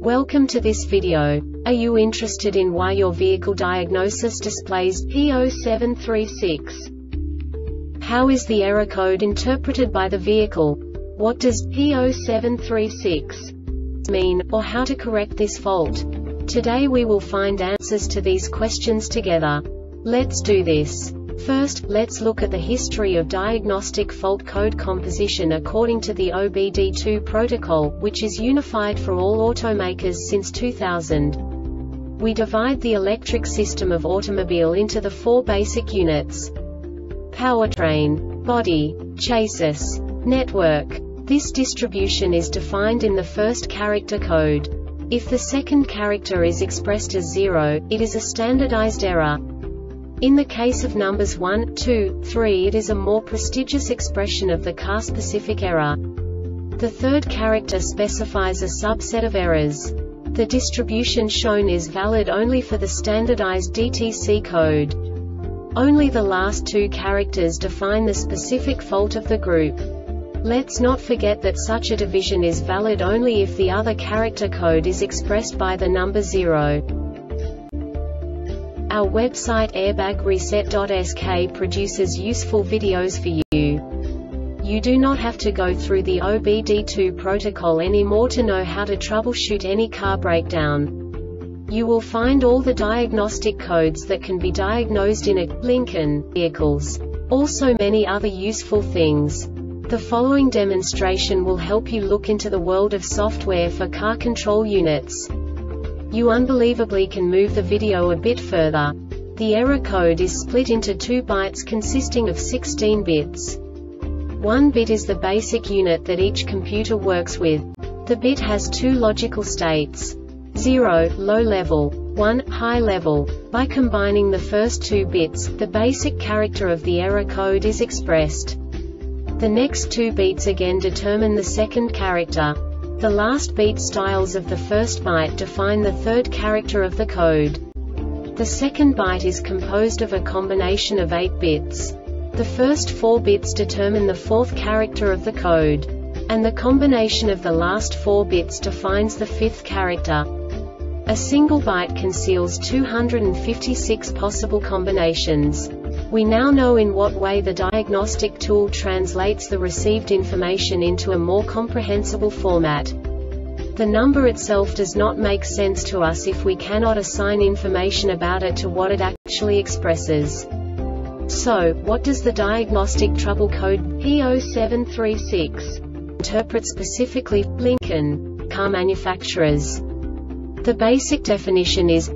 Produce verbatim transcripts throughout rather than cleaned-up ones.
Welcome to this video. Are you interested in why your vehicle diagnosis displays P zero seven three six? How is the error code interpreted by the vehicle? What does P zero seven three six mean, or how to correct this fault? Today we will find answers to these questions together. Let's do this. First, let's look at the history of diagnostic fault code composition according to the O B D two protocol, which is unified for all automakers since two thousand. We divide the electric system of automobile into the four basic units: powertrain, body, chassis, network. This distribution is defined in the first character code. If the second character is expressed as zero, it is a standardized error. In the case of numbers one, two, three, it is a more prestigious expression of the car-specific error. The third character specifies a subset of errors. The distribution shown is valid only for the standardized D T C code. Only the last two characters define the specific fault of the group. Let's not forget that such a division is valid only if the other character code is expressed by the number zero. Our website airbag reset dot S K produces useful videos for you. You do not have to go through the O B D two protocol anymore to know how to troubleshoot any car breakdown. You will find all the diagnostic codes that can be diagnosed in a Lincoln vehicles. Also many other useful things. The following demonstration will help you look into the world of software for car control units. You unbelievably can move the video a bit further. The error code is split into two bytes consisting of sixteen bits. One bit is the basic unit that each computer works with. The bit has two logical states: zero, low level, one, high level. By combining the first two bits, the basic character of the error code is expressed. The next two bits again determine the second character. The last beat styles of the first byte define the third character of the code. The second byte is composed of a combination of eight bits. The first four bits determine the fourth character of the code. And the combination of the last four bits defines the fifth character. A single byte conceals two hundred fifty-six possible combinations. We now know in what way the diagnostic tool translates the received information into a more comprehensible format. The number itself does not make sense to us if we cannot assign information about it to what it actually expresses. So, what does the diagnostic trouble code P zero seven three six interpret specifically for Lincoln car manufacturers? The basic definition is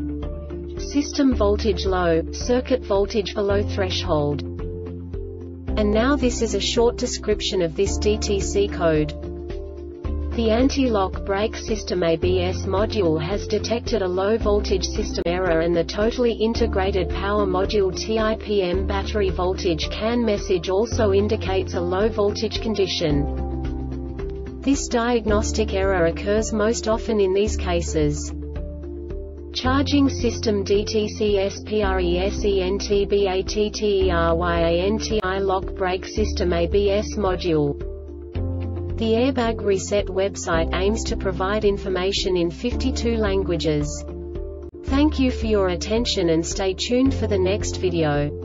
system voltage low, circuit voltage below threshold. And now this is a short description of this D T C code. The anti-lock brake system A B S module has detected a low voltage system error, and the totally integrated power module T I P M battery voltage CAN message also indicates a low voltage condition. This diagnostic error occurs most often in these cases: charging system D T C S P R E S E N T B A T T E R Y A N T I lock brake system A B S module. The Airbag Reset website aims to provide information in fifty-two languages. Thank you for your attention and stay tuned for the next video.